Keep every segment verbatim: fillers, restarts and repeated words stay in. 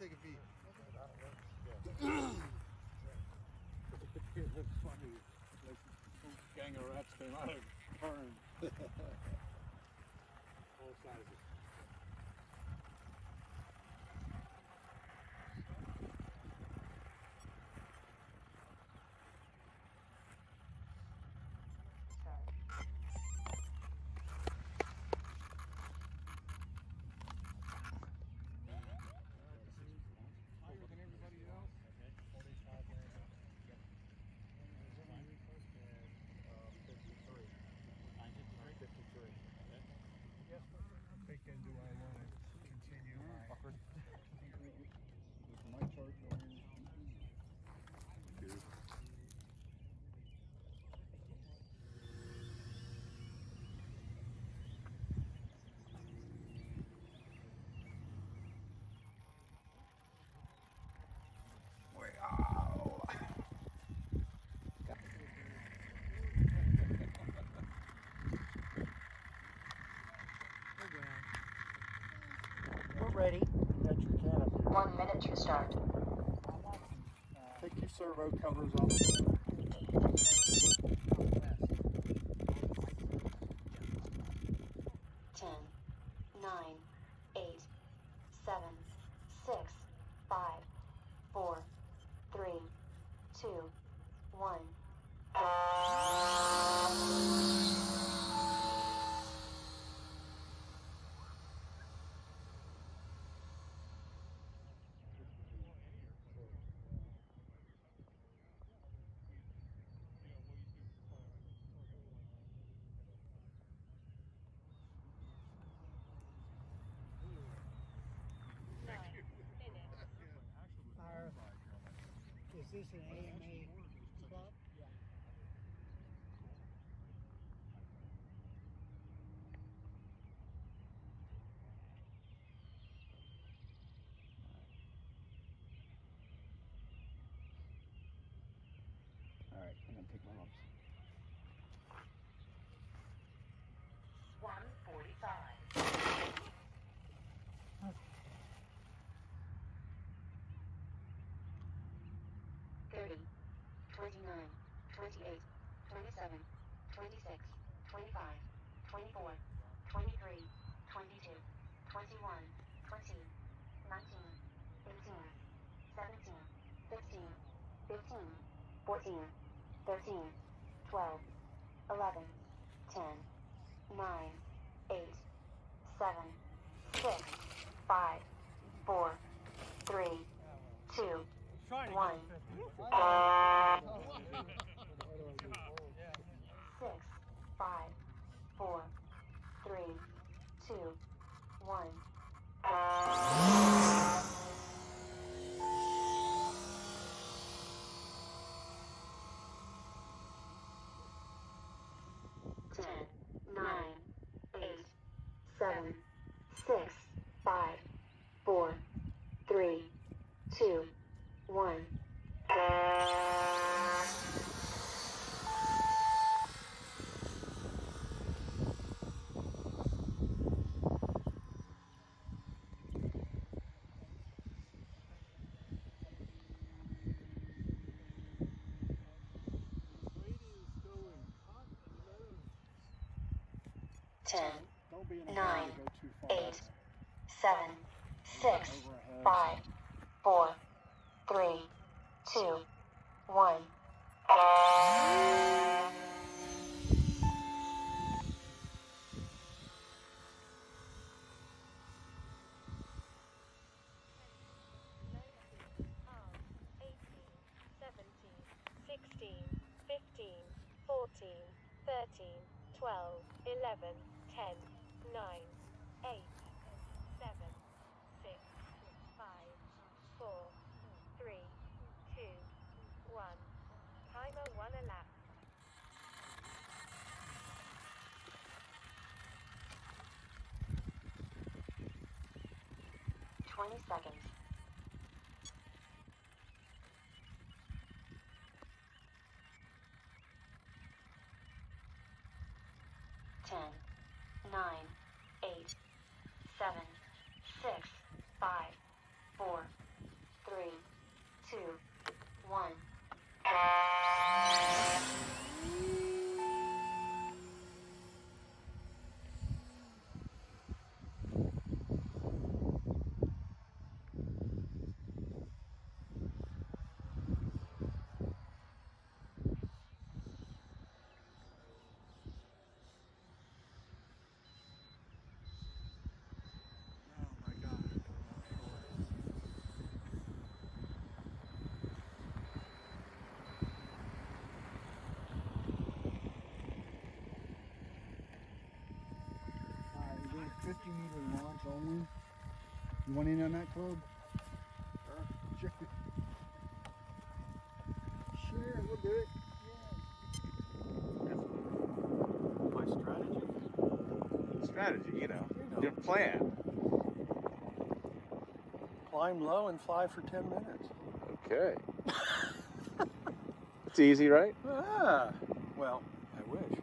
take a beat. It's funny. Like some gang of rats came out of burn. All sizes. Higher than everybody else. forty-five there. fifty-three. fifty-three. Yes. Thinking, do I want to continue my with my chart going? Cheers. We're ready. Got your canopy. One minute to start. Take your servo covers off. Ten, nine, eight, seven, six, five, four, three, two, one. Our, is this an A M A club? Yeah. All right, I'm gonna take my lumps. one forty-five. thirty, twenty-nine, twenty-eight, twenty-seven, twenty-six, twenty-five, twenty-four, twenty-three, twenty-two, twenty-one, twenty, nineteen, eighteen, seventeen, sixteen, fifteen, fourteen, thirteen, twelve, eleven, ten, nine, eight, seven, six, five, four, three, two, one. Six, five, four, three, two, one. Ten, nine, eight, seven, six, five, four, three, two, one. Ten, nine, eight, seven, six, five, four, three, two, one. sixteen, fifteen, fourteen, thirteen, twelve, eleven, ten, nine, eight, seven, six, five, four, three, two, one. Timer one elapsed. Twenty seconds. Ten, nine, eight, seven, six, five, four, in? You want in on that club? Sure. Sure, we'll do it. My strategy. Strategy, you know, your plan. Climb low and fly for ten minutes. Okay. It's easy, right? Ah, well, I wish.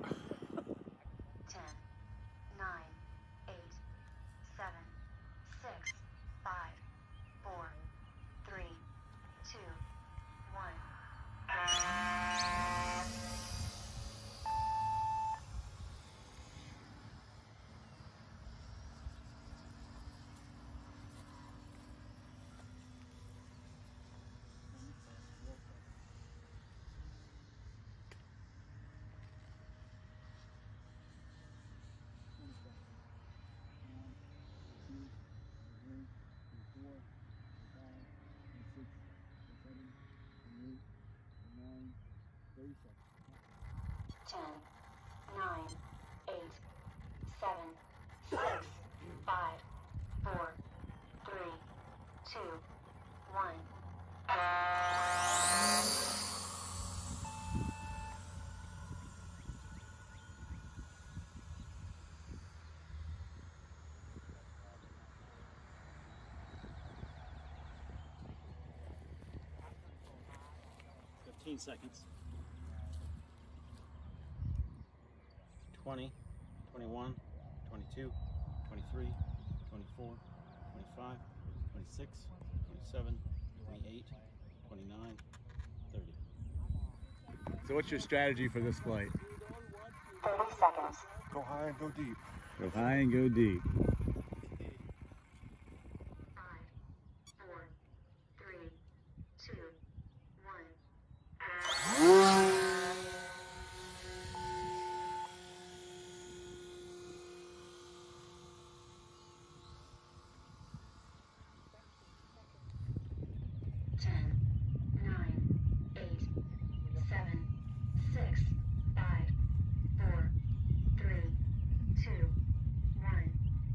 ten, nine, eight, seven, six, five, four, three, two, one. Ten, nine, eight, seven, six, five, four, three, two, one. Fifteen seconds. Twenty, twenty-one, twenty-two, twenty-three, twenty-four, twenty-five, twenty-six, twenty-seven, twenty-eight, twenty-nine, thirty. So what's your strategy for this flight? Thirty seconds. Go high and go deep. Go high and go deep. Five, four, three, two, one. Ten, nine, eight, seven, six, five, four, three, two, one.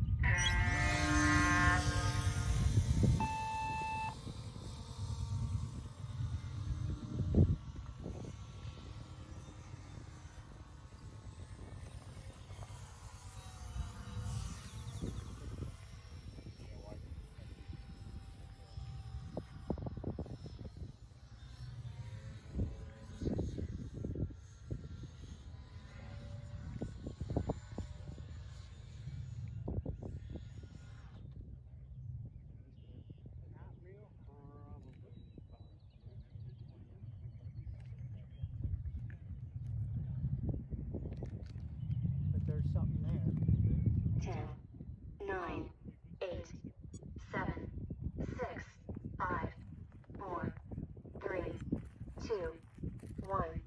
But there's something there. Ten, nine, eight, seven, six, five, four, three, two, one.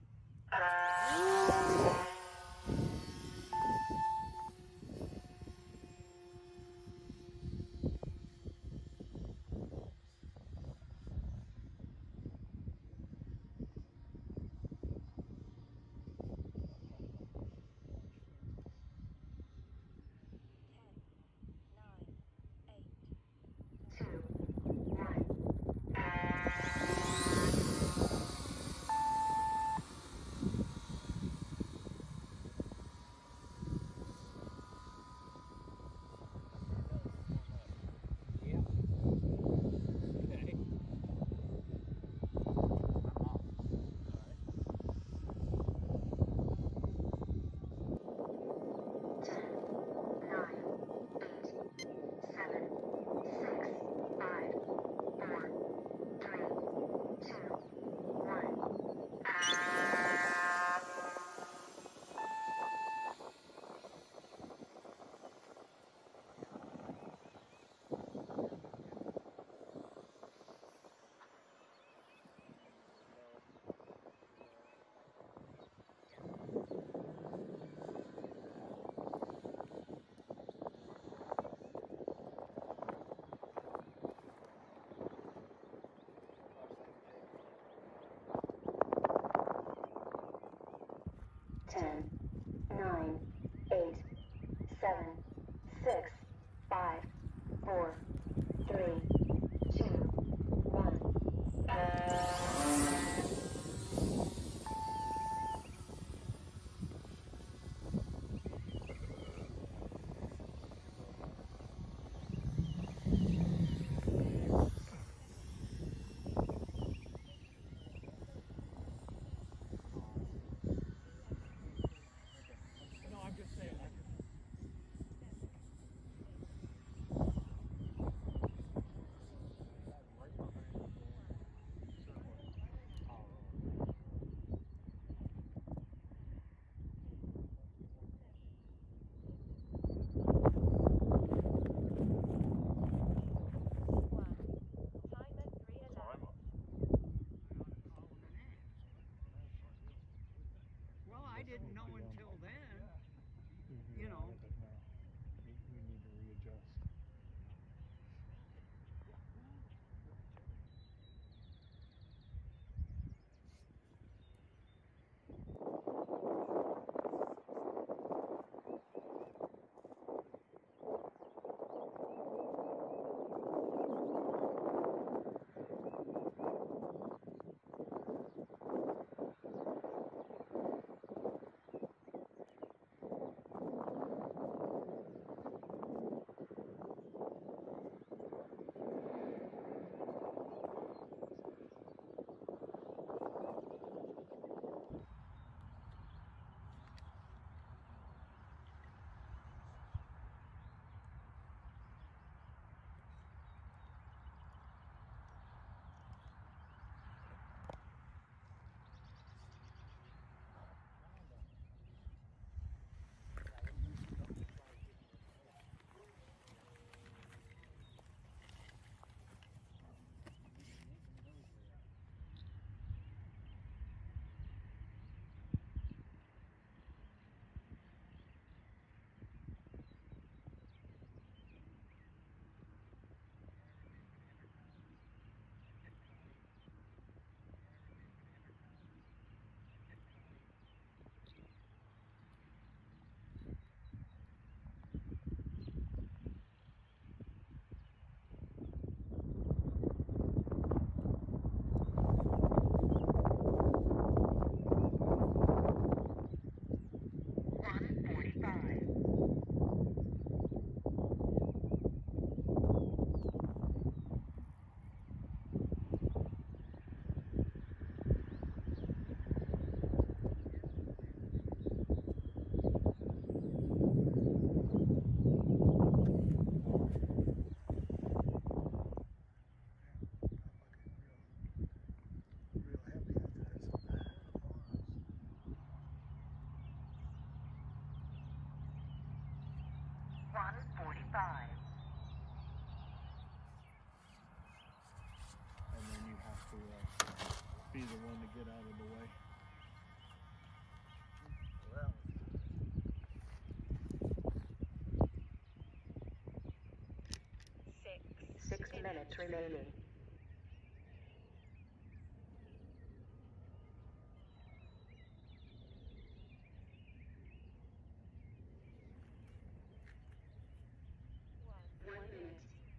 Two, one. Ten, nine, eight, seven, six, five, four, three, two, one. Ten, nine, eight, seven, six, five, know be on until there. then, Mhm, you know. but no, we, we need to readjust. Real happy after this. one forty-five. And then you have to uh, be the one to get out of the way. Six. Six minutes remaining. One. One minute.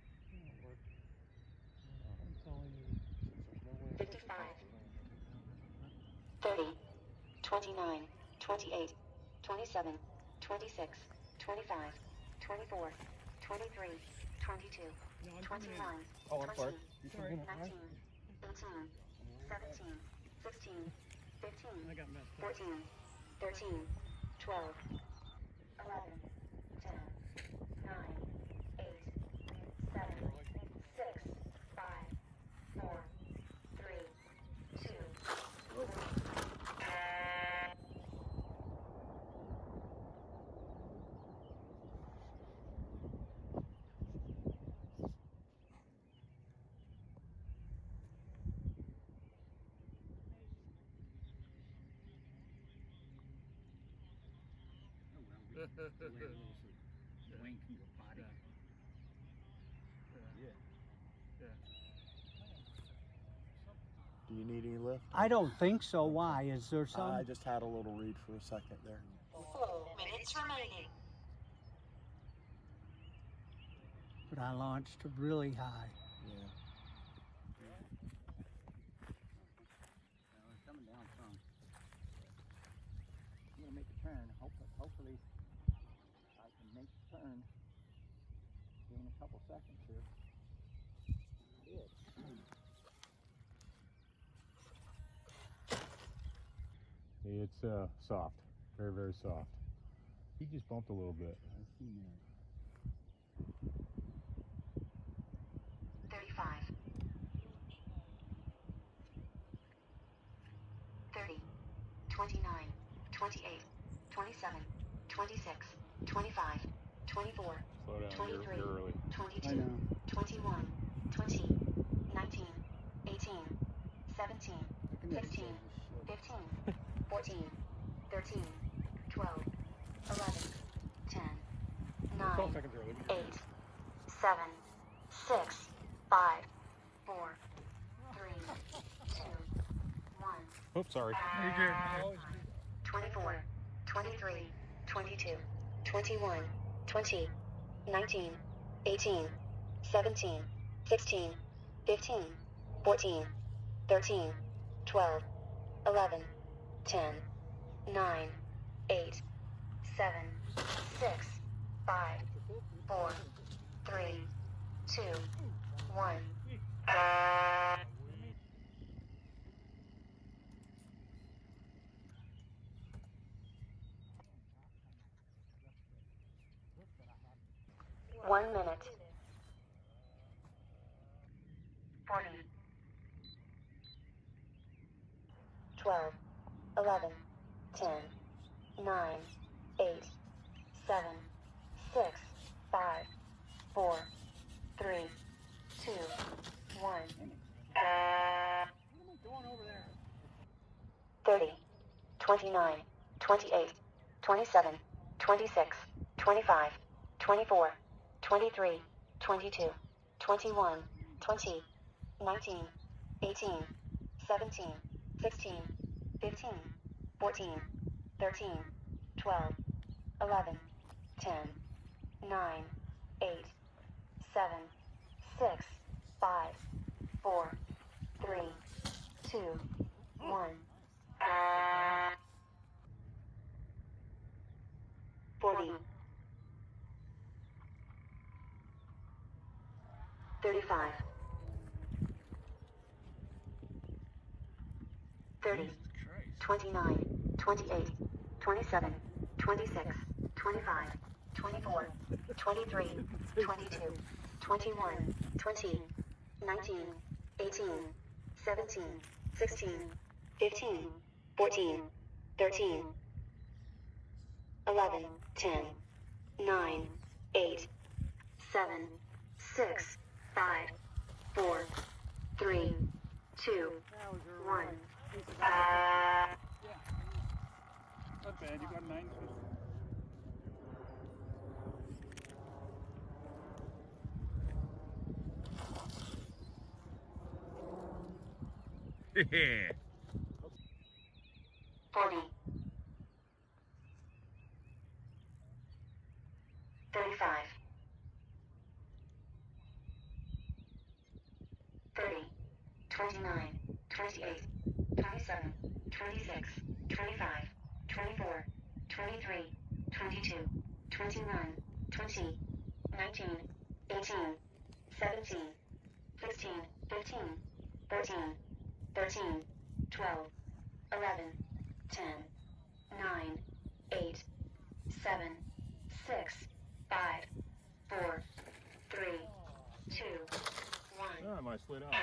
I'm telling you, since there's no way for us to fifty-five. talk around it. thirty, twenty-nine, twenty-eight, twenty-seven, twenty-six, twenty-five, twenty-four, twenty-three, twenty-two, twenty-one, Oh, I'm sorry. twenty, nineteen, eighteen, seventeen, sixteen, fifteen, I got messed up. fourteen, thirteen, twelve, eleven, ten, nine, eight, seven, six, five, four, three, two, one. Wank in your body. Yeah. Yeah. Do you need any lift? I don't think so. Why? Is there some? I just had a little read for a second there. Four minutes remaining. But I launched really high. Yeah. Well, it's coming down some. I'm gonna make a turn. Hopefully, hopefully I can make the turn. Gain a couple seconds here. Good. It's uh, soft, very, very soft. He just bumped a little bit. thirty-five. thirty. twenty-nine. twenty-eight. twenty-seven. twenty-six. twenty-five. twenty-four. Slow down, you're, twenty-three. you're early. I twenty-two. know. twenty-one. twenty. nineteen. eighteen. seventeen. fifteen. fifteen. fourteen. thirteen. seven, six, five, four, three, two, one. Oops, sorry. twenty-four, twenty-three, twenty-two, twenty-one, twenty, nineteen, eighteen, seventeen, sixteen, fifteen, fourteen, thirteen, twelve, eleven, ten, nine, eight, seven, six, five, four, three, two, one. One minute. Forty. Twelve. Eleven. Ten. Nine. Eight. Seven. Six. Five. Four. Three. Two. One. Thirty. Twenty-nine. Twenty-eight. Twenty-seven. Twenty-six. Twenty-five. Twenty-four. Twenty-three, twenty-two, twenty-one, twenty, nineteen, eighteen, seventeen, sixteen, fifteen, fourteen, thirteen, twelve, eleven, ten, nine, eight, seven, six, five, four, three, two, one. Forty. Thirty-five. Thirty. Twenty-nine. Twenty-eight. Twenty-seven. Twenty-six. Twenty-five. Twenty-four. Twenty-three. Twenty-two. Twenty-one. Twenty. Nineteen. Eighteen. Seventeen. Sixteen. Fifteen. Fourteen. Thirteen. Eleven. Ten. Nine. Eight. Seven. Six. Five, four, three, two, one. Uh, Not bad, you got nine. Yeah. Forty. Thirty-five. Thirty, twenty-nine, twenty-eight, twenty-seven, twenty-six, twenty-five, twenty-four, twenty-three, twenty-two, twenty-one, twenty, nineteen, eighteen, seventeen, sixteen, fifteen, fourteen, thirteen, twelve, eleven, ten, nine, eight, seven, six, five, four, three, two, one. Oh, I might slid out.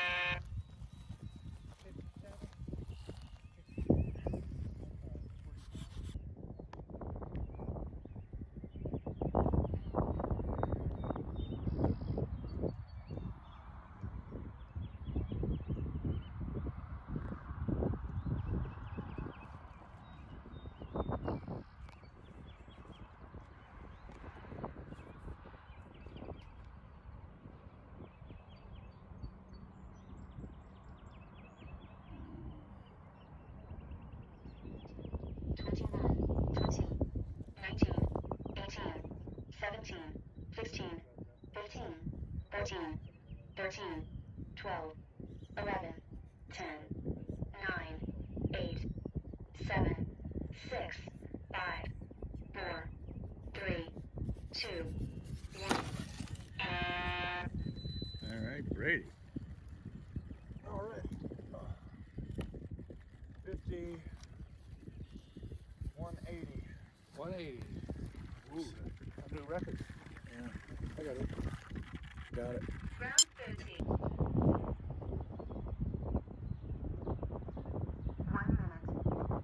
seventeen, sixteen, fifteen, fourteen, thirteen, twelve, eleven, ten, nine, eight, seven, six, five, four, three, two, one. All right, Brady. All right. fifty, one eighty. one eighty. Ooh, that's a new record. Yeah. I got it. Got it. Round thirteen. One minute.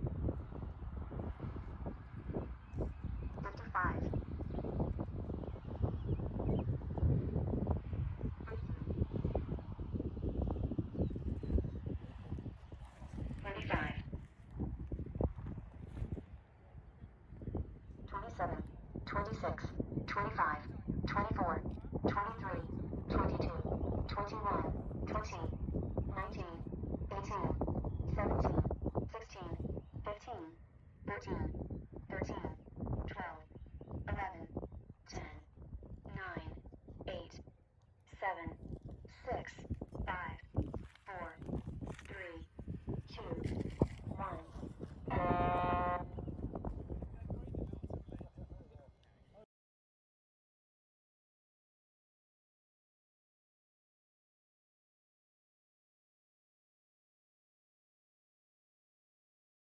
Fifty-five. Twenty-five. Twenty-seven. Twenty-six. Twenty-five. Twenty-four. twenty-three, twenty-two, twenty-one, twenty, nineteen, eighteen, seventeen, sixteen, fifteen, fourteen, thirteen, twelve, eleven, ten, nine, eight, seven, six, five, four, three, two,